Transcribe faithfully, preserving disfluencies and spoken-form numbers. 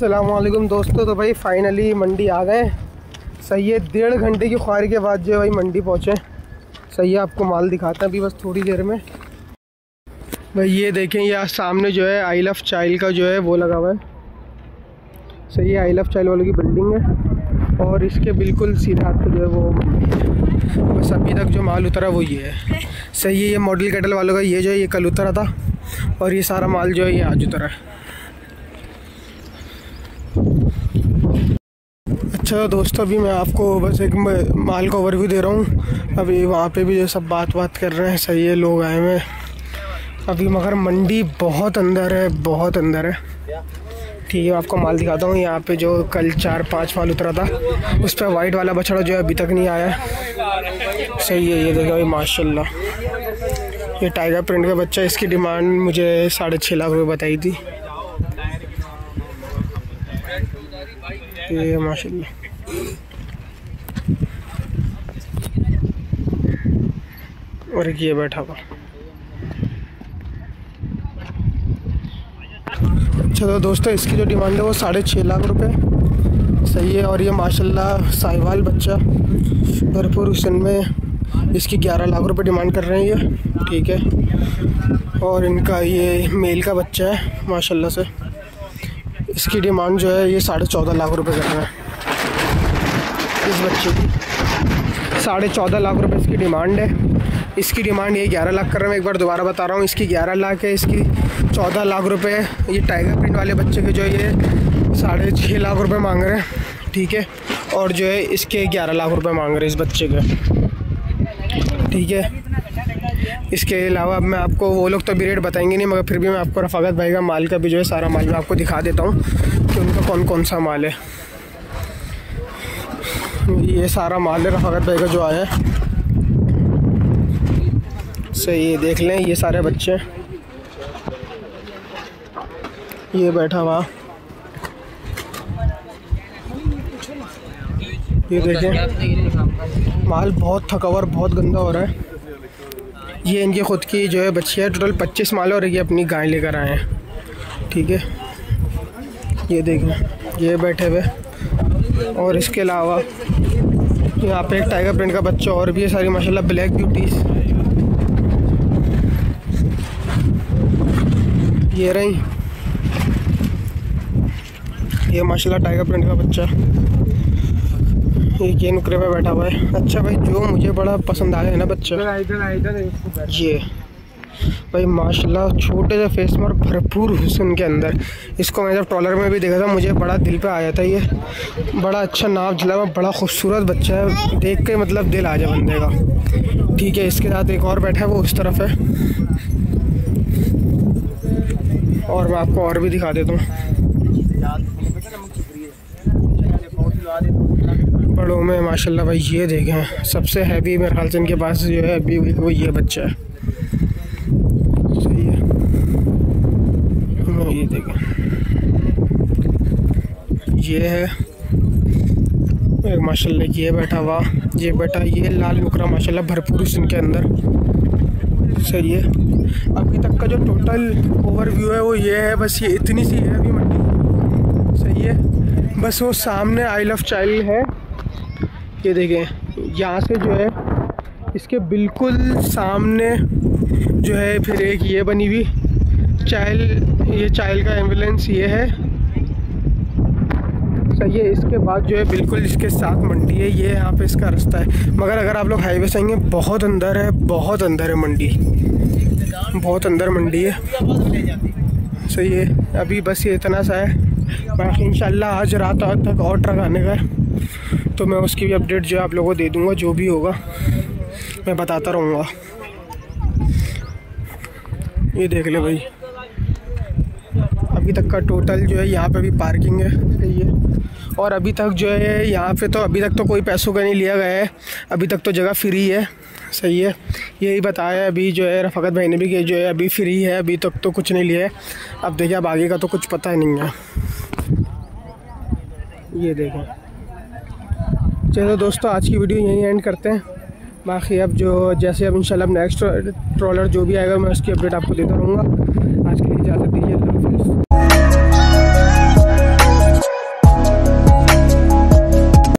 अस्सलामुअलैकुम दोस्तों। तो भाई फाइनली मंडी आ गए। सही है, डेढ़ घंटे की ख्वारी के बाद जो है भाई मंडी पहुँचे। सही है, आपको माल दिखाता है अभी बस थोड़ी देर में। भाई ये देखें, यहाँ सामने जो है आई लव चाइल्ड का जो है वो लगा हुआ है। सही है, आई लव चाइल्ड वालों की बिल्डिंग है और इसके बिल्कुल सीधा हाथ पे जो है वो मंडी है। बस अभी तक जो माल उतरा वो ये है। सही है, ये मॉडल कैटल वालों का ये जो है ये कल उतरा था और ये सारा माल जो है ये आज उतरा है। अच्छा दोस्तों, अभी मैं आपको बस एक माल का ओवरव्यू दे रहा हूँ। अभी वहाँ पे भी जो सब बात बात कर रहे हैं। सही है, लोग आए हुए अभी, मगर मंडी बहुत अंदर है, बहुत अंदर है। ठीक है, आपको माल दिखाता हूँ। यहाँ पे जो कल चार पांच माल उतरा था उस पर वाइट वाला बछड़ा जो है अभी तक नहीं आया। सही है, ये देखो भाई माशाल्लाह, ये टाइगर प्रिंट का बच्चा। इसकी डिमांड मुझे साढ़े छः लाख रुपये बताई थी। ये माशाल्लाह, और ये बैठा हुआ। अच्छा तो दोस्तों, इसकी जो डिमांड है वो साढ़े छः लाख रुपए। सही है, और ये माशाल्लाह साहिवाल बच्चा भरपूर हुस्न में, इसकी ग्यारह लाख रुपए डिमांड कर रहे हैं ये। ठीक है, और इनका ये मेल का बच्चा है माशाल्लाह से। इसकी डिमांड जो है ये साढ़े चौदह लाख रुपए कर रहे हैं इस बच्चे की। साढ़े चौदह लाख रुपए इसकी डिमांड है। इसकी डिमांड ये ग्यारह लाख कर रहे हैं। मैं एक बार दोबारा बता रहा हूँ, इसकी ग्यारह लाख है, इसकी चौदह लाख रुपए है। ये टाइगर प्रिंट वाले बच्चे के जो है ये साढ़े छः लाख रुपए मांग रहे हैं। ठीक है, और जो है इसके ग्यारह लाख रुपए मांग रहे हैं इस बच्चे के। ठीक है, इसके अलावा अब मैं आपको, वो लोग तो अभी रेट बताएंगे नहीं, मगर फिर भी मैं आपको रफ़ाकत भाई का माल का भी जो है सारा माल मैं आपको दिखा देता हूँ कि उनका कौन कौन सा माल है। ये सारा माल है रफ़ाकत भाई का जो आया है। सही है, देख लें, ये सारे बच्चे, ये बैठा हुआ, ये देखें माल बहुत थका हुआ और बहुत गंदा हो रहा है। ये इनकी ख़ुद की जो है बच्ची है। टोटल पच्चीस माल और ये अपनी गाय लेकर आए हैं। ठीक है, ये देखें, ये बैठे हुए, और इसके अलावा यहाँ पे एक टाइगर प्रिंट का बच्चा और भी है। सारी माशाल्लाह ब्लैक ब्यूटीज़ ये रही। ये माशाल्लाह टाइगर प्रिंट का बच्चा, ये ये नुकरे पे बैठा हुआ है। अच्छा भाई, जो मुझे बड़ा पसंद आया है ना बच्चा, ये भाई माशाल्लाह छोटे से फेस में और भरपूर हुस्न के अंदर। इसको मैं जब ट्रॉलर में भी देखा था मुझे बड़ा दिल पे आया था। ये बड़ा अच्छा नाप जिला हुआ, बड़ा खूबसूरत बच्चा है, देख के मतलब दिल आ जाए बंदे का। ठीक है, इसके साथ एक और बैठा है, वो उस तरफ है, और मैं आपको और भी दिखा देता हूँ। बड़ों में माशाल्लाह भाई ये देखें, सबसे हैवी मेरे ख्याल से इनके पास जो है अभी वो ये बच्चा है। सही है, ये देखें, ये है एक माशाल्लाह, ये बैठा हुआ, ये बैठा, ये लाल नुकरा माशाल्लाह भरपूर इनके अंदर। सही है, अभी तक का जो टोटल ओवरव्यू है वो ये है, बस ये इतनी सी है अभी मंडी। सही है, बस वो सामने आई लव चाइल्ड है, ये देखें, यहाँ से जो है इसके बिल्कुल सामने जो है फिर एक ये बनी हुई चाइल्ड, ये चाइल्ड का एम्बुलेंस ये है। सही है, इसके बाद जो है बिल्कुल इसके साथ मंडी है। ये यहाँ पे इसका रास्ता है, मगर अगर आप लोग हाईवे से आएंगे बहुत अंदर है, बहुत अंदर है मंडी, बहुत अंदर मंडी है। सही है, अभी बस ये इतना सा है, बाकी इंशाल्लाह आज रात तक और ट्रक आने का है, तो मैं उसकी भी अपडेट जो है आप लोगों को दे दूँगा। जो भी होगा मैं बताता रहूँगा। ये देख ले भाई, अभी तक का टोटल जो है यहाँ पे भी पार्किंग है। सही है, और अभी तक जो है यहाँ पे तो अभी तक तो कोई पैसों का नहीं लिया गया है, अभी तक तो जगह फ्री है। सही है, यही बताया अभी जो है रफ़ाकत भाई ने भी कि जो है अभी फ्री है, अभी तक तो कुछ नहीं लिया है। अब देखिए, अब आगे का तो कुछ पता नहीं है। ये देखें, चलो दोस्तों, आज की वीडियो यहीं एंड करते हैं। बाकी अब जो जैसे अब इंशाल्लाह नेक्स्ट ट्रॉलर जो भी आएगा मैं उसकी अपडेट आपको देता रहूँगा। आज के लिए इजाज़त दीजिए, अल्लाह हाफ़िज़।